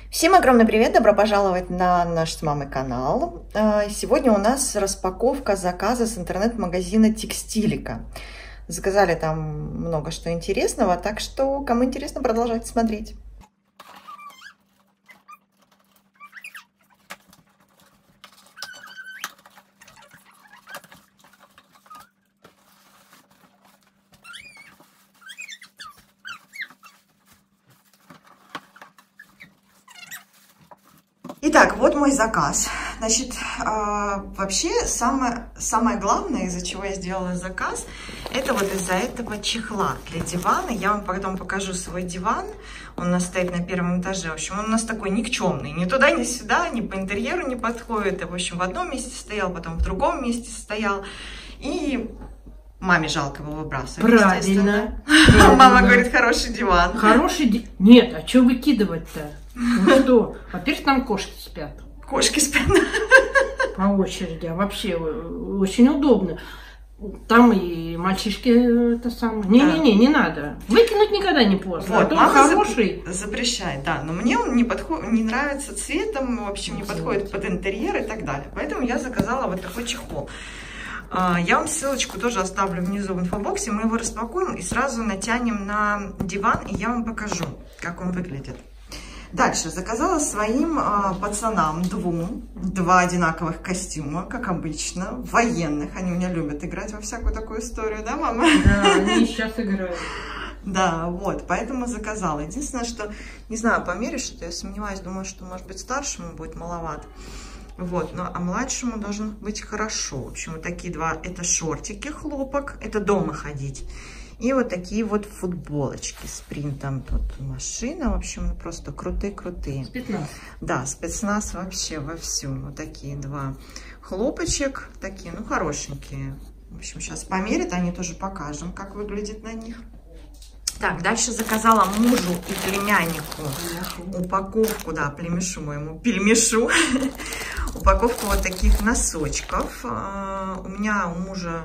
Всем огромный привет! Добро пожаловать на наш с мамой канал. Сегодня у нас распаковка заказа с интернет-магазина Текстилика. Заказали там много что интересного, так что кому интересно, продолжайте смотреть. Итак, вот мой заказ. Значит, вообще самое главное, из-за чего я сделала заказ, это вот из-за этого чехла для дивана. Я вам потом покажу свой диван. Он у нас стоит на первом этаже. В общем, он у нас такой никчемный. Ни туда, ни сюда, ни по интерьеру не подходит. В общем, в одном месте стоял, потом в другом месте стоял. И маме жалко его выбрасывать. Правильно. Мама говорит, хороший диван. Нет, а что выкидывать-то? Ну что? Во-первых, там кошки спят. Кошки спят. По очереди. А вообще очень удобно. Там и мальчишки это самое. Не надо. Выкинуть никогда не поздно. Вот, а то мама хороший. Запрещает, да. Но мне он не нравится цветом, в общем, не подходит под интерьер и так далее. Поэтому я заказала вот такой чехол. Я вам ссылочку тоже оставлю внизу в инфобоксе. Мы его распакуем и сразу натянем на диван, и я вам покажу, как он выглядит. Дальше заказала своим пацанам два одинаковых костюма, как обычно, военных. Они у меня любят играть во всякую такую историю, да, мама? Да, они сейчас играют. Да, вот, поэтому заказала. Единственное, что, не знаю, померишь, что я сомневаюсь, думаю, что, может быть, старшему будет маловато. Вот, ну, а младшему должно быть хорошо. В общем, вот такие два, это шортики, хлопок, это дома ходить. И вот такие вот футболочки с принтом. Тут машина, в общем, ну, просто крутые-крутые. Спецназ. Да, спецназ вообще вовсю. Вот такие два хлопочек, такие, ну, хорошенькие. В общем, сейчас померят, они тоже покажем, как выглядит на них. Так, дальше заказала мужу и племяннику упаковку, да, племешу моему, пельмешу, упаковку вот таких носочков. У меня у мужа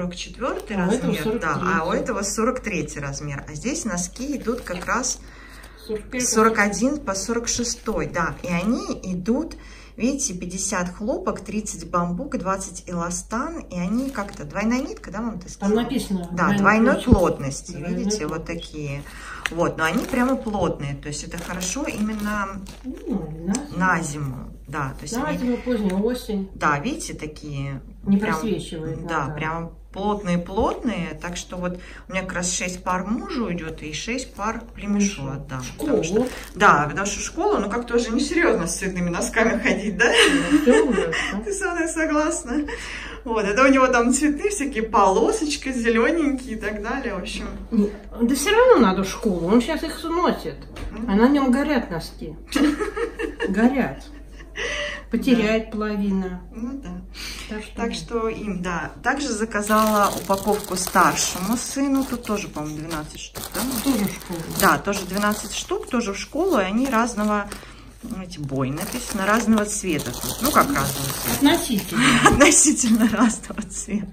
44 размер, да, а у этого 43 размер. А здесь носки идут как раз 41 по 46, да, и они идут, видите, 50 хлопок, 30 бамбук, 20 эластан, и они как-то двойная нитка, да, вам ты сказала? Там написано. Да, двойной плотности, видите, вот такие. Вот, но они прямо плотные, то есть это хорошо именно на зиму. Да, то есть на зиму, позднюю осень. Да, видите, такие. Не просвечивает. Да, прям плотные, так что вот у меня как раз 6 пар мужу идет и 6 пар племешу отдам. Да, потому что в школу, ну как-то уже несерьезно с цветными носками ходить, да? Ты со мной согласна? Вот, это у него там цветы, всякие полосочки, зелененькие и так далее, в общем. Да все равно надо в школу, он сейчас их носит, а на нем горят носки. Горят. Потеряет половина. Ну да. Так что им, да. Также заказала упаковку старшему сыну. Тут тоже, по-моему, 12 штук, да? Тоже в школу. Да, тоже 12 штук, тоже в школу. И они разного, эти бой написано, разного цвета. Ну, как разного цвета? Относительно. Относительно разного цвета.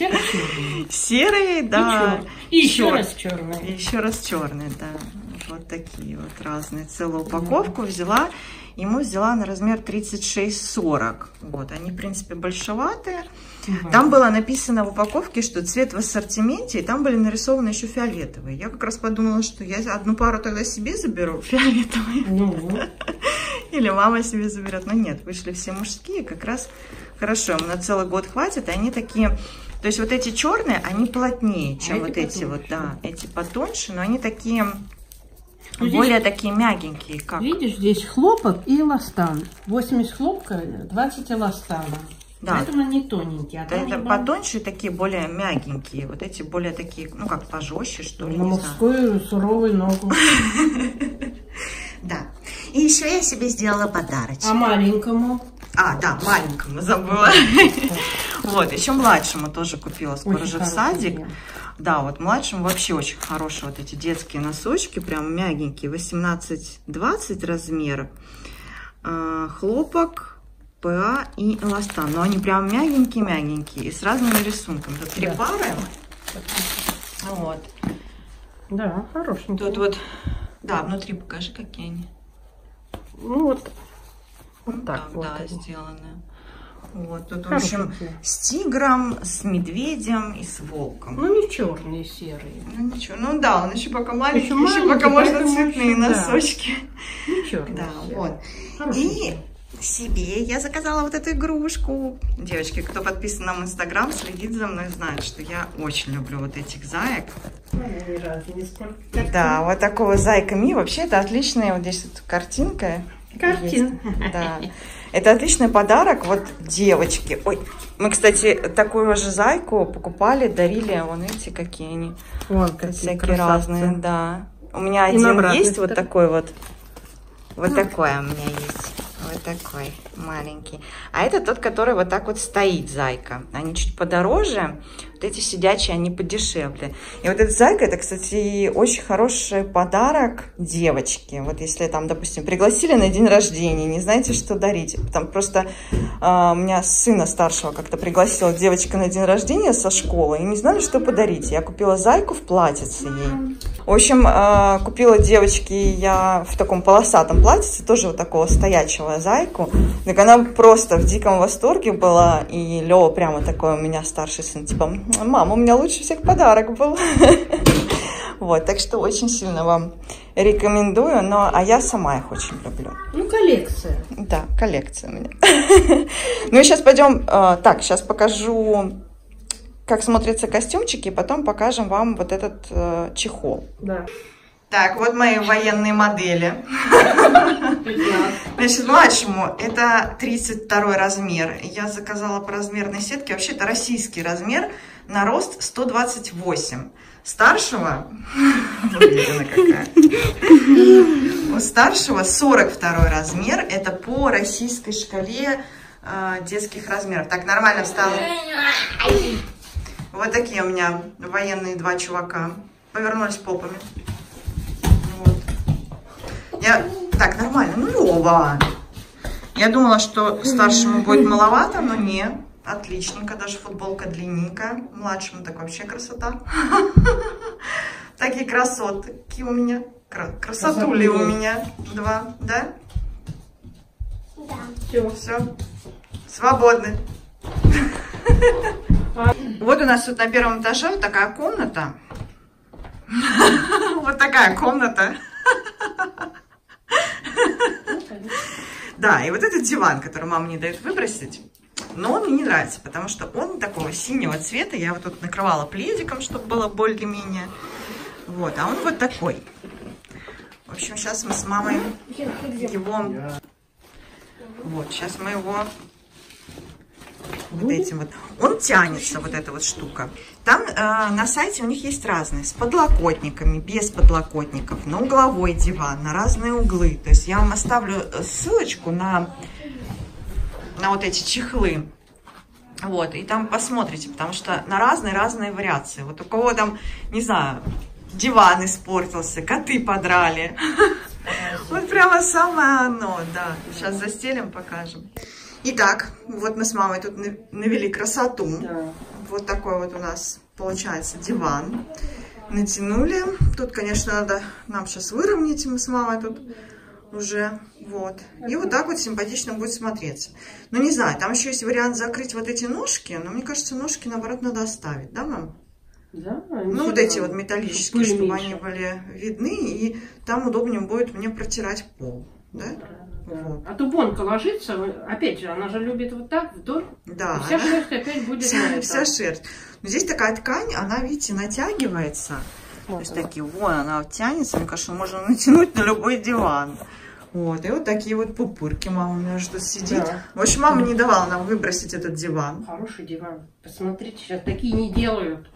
Серый, да. И еще раз черный. И еще раз черный, да. Вот такие вот разные. Целую упаковку взяла. Ему взяла на размер 36-40. Вот, они, в принципе, большеватые. Там было написано в упаковке, что цвет в ассортименте, и там были нарисованы еще фиолетовые. Я как раз подумала, что я одну пару тогда себе заберу, фиолетовые. Или мама себе заберет. Но нет, вышли все мужские, как раз хорошо. Ему на целый год хватит, и они такие... То есть вот эти черные, они плотнее, чем вот эти вот, да, эти потоньше, но они такие... Более такие мягенькие, как... Видишь, здесь хлопок и эластан. 80 хлопка, 20 эластана. Да. Поэтому они тоненькие. А это потоньше, такие более мягенькие. Вот эти более такие, ну как пожестче, что ли. На мужскую суровую ногу. Да. И еще я себе сделала подарочек. А маленькому? А, да, маленькому забыла. Вот, еще младшему тоже купила. Скоро же в садик. Да, вот младшему вообще очень хорошие вот эти детские носочки, прям мягенькие, 18-20 размеров. Хлопок, ПА и эластан. Но они прям мягенькие-мягенькие и с разными рисунками. Тут 3 пары. Вот. Да, хорошенькие. Тут вот, да, внутри покажи, какие они. Ну вот так вот. Да, они. сделаны. Вот, тут, в общем, с тигром, с медведем и с волком. Ну, не черные, серые. Ну, ничего. Ну, да, он еще пока маленький, Еще маленький, пока можно поэтому цветные еще, да. носочки. Не черные. Да, серые. вот. Хорошие. И себе я заказала вот эту игрушку. Девочки, кто подписан на мой инстаграм, следит за мной, знает, что я очень люблю вот этих заек. Они разные, сколько. Да, вот такого зайка Ми. Вообще, это отличная, вот здесь вот картинка. Картин. Есть. Да. Это отличный подарок вот девочке. Ой, мы, кстати, такую же зайку покупали, дарили. Вон, видите, какие они. Вон какие всякие красавцы. разные, да. У меня И один обратной есть, вот стороне. такой вот. Вот такой у меня есть. Вот такой маленький. А это тот, который вот так вот стоит, зайка. Они чуть подороже. Вот эти сидячие, они подешевле. И вот эта зайка, это, кстати, очень хороший подарок девочке. Вот если там, допустим, пригласили на день рождения, не знаете, что дарить. Там просто у меня сына старшего как-то пригласила девочка на день рождения со школы, и не знали, что подарить. Я купила зайку в платьице ей. В общем, купила девочке я в таком полосатом платьице, тоже вот такого стоячего зайку. Так она просто в диком восторге была. И Лёва прямо такой у меня старший сын, типа, мама, у меня лучше всех подарок был. Вот, так что очень сильно вам рекомендую. А я сама их очень люблю. Ну, коллекция. Да, коллекция у меня. Ну и сейчас пойдем. Так, сейчас покажу, как смотрятся костюмчики, потом покажем вам вот этот чехол. Да. Так, вот мои военные модели. Значит, младшему это 32 размер. Я заказала по размерной сетке. Вообще, это российский размер на рост 128. Старшего, уверена какая. У старшего 42 размер. Это по российской шкале детских размеров. Так, нормально встала. Вот такие у меня военные два чувака. Повернулись попами. Так, нормально. Ну, Лёва. Я думала, что старшему будет маловато, но нет. Отличненько. Даже футболка длинненькая. Младшему так вообще красота. Такие красотки у меня. Красотули у меня. Два, да? Да. Все. Все. Свободны. Вот у нас тут на первом этаже вот такая комната. Вот такая комната. Да, и вот этот диван, который мама не дает выбросить, но он мне не нравится, потому что он такого синего цвета. Я вот тут накрывала пледиком, чтобы было более-менее. Вот, а он вот такой. В общем, сейчас мы с мамой его... Вот, сейчас мы его... Вот этим вот. Он тянется, вот эта вот штука. Там на сайте у них есть разные. С подлокотниками, без подлокотников. На угловой диван, на разные углы. То есть я вам оставлю ссылочку на вот эти чехлы. Вот, и там посмотрите, потому что на разные вариации. Вот у кого там, не знаю, диван испортился, коты подрали. Вот прямо самое оно, да. Сейчас застелим, покажем. Итак, вот мы с мамой тут навели красоту. Да. Вот такой вот у нас получается диван. Натянули. Тут, конечно, надо нам сейчас выровнять. Мы с мамой тут уже. Вот. И вот так вот симпатично будет смотреться. Но не знаю, там еще есть вариант закрыть вот эти ножки. Но мне кажется, ножки, наоборот, надо оставить. Да, мам? Да. Ну, вот эти вот металлические, чтобы они были видны. И там удобнее будет мне протирать пол. Да? Вот. А тубонка ложится, опять же, она же любит вот так вдоль. Да. И вся шерсть опять будет вся шерсть. Но здесь такая ткань, она, видите, натягивается. Вот. То есть такие, вон она тянется. Мне кажется, можно натянуть на любой диван. Вот. И вот такие вот пупырки мама у меня что сидит. Да. В общем, мама не давала нам выбросить этот диван. Хороший диван. Посмотрите, сейчас такие не делают.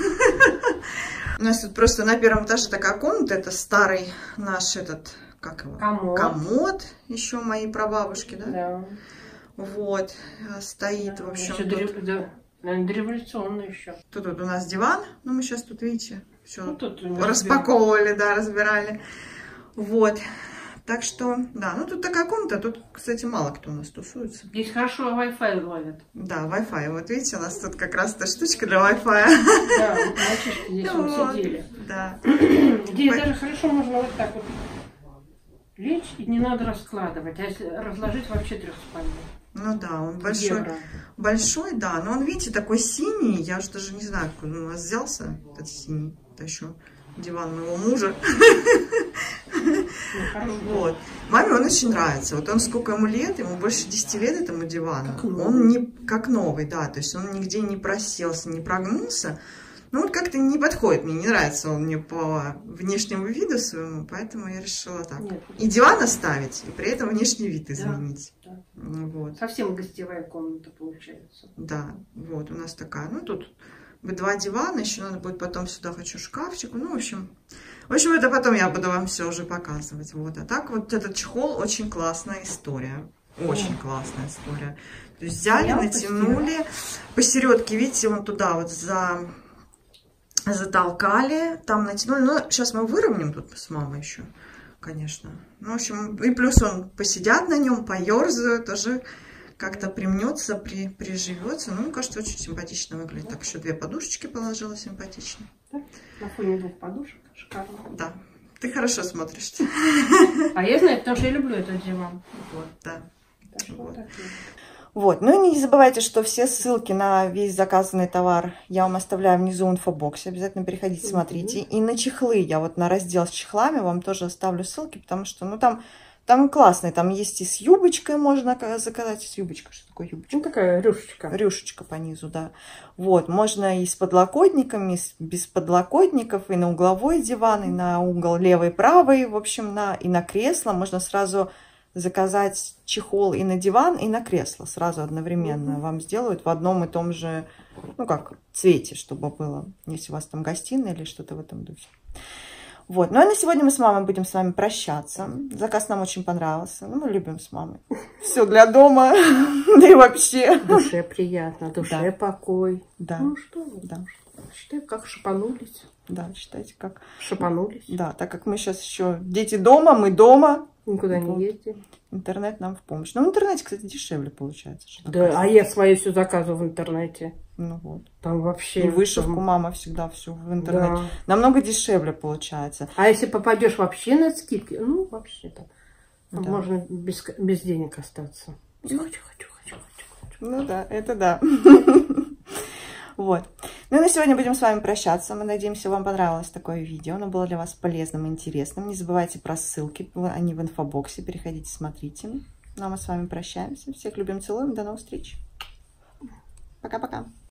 У нас тут просто на первом этаже такая комната. Это старый наш этот... Как его? Комод. Еще моей прабабушки, да? Да. Вот. Стоит, в общем. Да, дореволюционный еще. Тут вот у нас диван. Ну, мы сейчас тут, видите, все ну, тут распаковывали, да, разбирали. Вот. Так что, да, ну тут такая комната. Тут, кстати, мало кто у нас тусуется. Здесь хорошо Wi-Fi ловят. Да, Wi-Fi. Вот видите, у нас тут как раз эта штучка для Wi-Fi. Да, мальчишки здесь вот сидели. Да. Здесь даже хорошо можно вот так вот. Лечь и не надо раскладывать, а если разложить, вообще трехспальный. Ну да, он большой, большой, да, но он, видите, такой синий, я же даже не знаю, откуда он у нас взялся, этот синий, это еще диван моего мужа. Вот. Маме он очень нравится, вот он сколько ему лет, ему больше 10 лет этому дивану, он не как новый, да, то есть он нигде не проселся, не прогнулся. Ну, вот как-то не подходит, мне не нравится он мне по внешнему виду своему, поэтому я решила так. Нет, и диван оставить, и при этом внешний вид изменить. Да, да. Вот. Совсем гостевая комната получается. Да, вот у нас такая. Ну, тут 2 дивана, еще надо будет потом сюда, хочу шкафчик. Ну, в общем, это потом я буду вам все уже показывать. Вот, а так вот этот чехол очень классная история. Очень классная история. То есть взяли, натянули. Посередке, видите, он туда вот затолкали, там натянули. Ну, сейчас мы выровняем тут с мамой еще, конечно. Ну, в общем, и плюс он посидят на нем, поерзают, тоже как-то примнется, приживется. Ну, мне кажется, очень симпатично выглядит. Так, еще 2 подушечки положила, симпатично. Да? На фоне 2 подушек, шикарно. Да, ты хорошо смотришь. А я знаю, потому что я люблю этот диван. Вот, да. Вот. Вот, ну и не забывайте, что все ссылки на весь заказанный товар я вам оставляю внизу в инфобоксе. Обязательно переходите, смотрите. И на чехлы, я вот на раздел с чехлами вам тоже оставлю ссылки, потому что, ну, там классные, там есть и с юбочкой можно заказать. С юбочкой, что такое юбочка? Ну, такая рюшечка. Рюшечка по низу, да. Вот, можно и с подлокотниками, и без подлокотников, и на угловой диван, и на угол левый, правый, в общем, и на кресло. Можно сразу заказать чехол и на диван, и на кресло. Сразу одновременно вам сделают в одном и том же, ну как, цвете, чтобы было, если у вас там гостиная или что-то в этом духе. Вот. Ну а на сегодня мы с мамой будем с вами прощаться. Заказ нам очень понравился. Ну, мы любим с мамой. Все для дома, да и вообще. Душе приятно, душе покой. Да. Ну что вы, да. Считай, как шапанулись. Да, считайте, как шапанулись. Да, так как мы сейчас еще дети дома, мы дома. Никуда не ездим. Интернет нам в помощь. Ну, в интернете, кстати, дешевле получается. Да, а я свое все заказываю в интернете. Ну вот. Там вообще... И вышивку мама всегда все в интернете. Да. Намного дешевле получается. А если попадешь вообще на скидки, ну, вообще-то, да. Можно без денег остаться. Хочу. Ну да, это да. Вот. Ну и на сегодня будем с вами прощаться. Мы надеемся, вам понравилось такое видео. Оно было для вас полезным и интересным. Не забывайте про ссылки. Они в инфобоксе. Переходите, смотрите. Ну а мы с вами прощаемся. Всех любим, целуем. До новых встреч. Пока-пока.